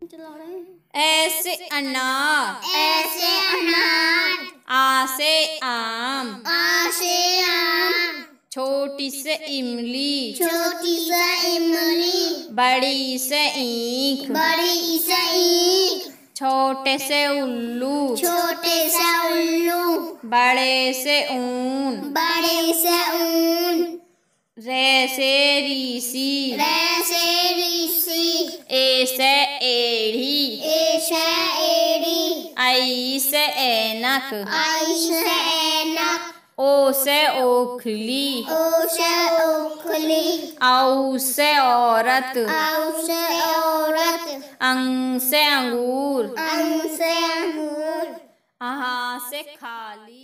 ऐसे अनार, ऐसे अनार, आ से आम, आ से आम, छोटी से इमली, छोटी से इमली, बड़ी से ईख, बड़ी से ईख, छोटे से उल्लू, छोटे से उल्लू, बड़े से ऊन, बड़े से ऊन, रे से ऋषि, रे से ऋषि, ए से एड़ी, ए से एड़ी, आई से ऐनक, आई से ऐनक, ओ से ओखली, ओ से ओखली, औ से औरत, औ से औरत, अंग से अंगूर, अंग से अंगूर, आहा से खाली।